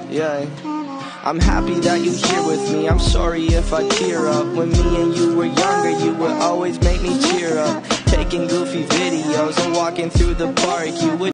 Yeah, I'm happy that you're here with me. I'm sorry if I tear up. When me and you were younger, you would always make me cheer up. Taking goofy videos and walking through the park, you would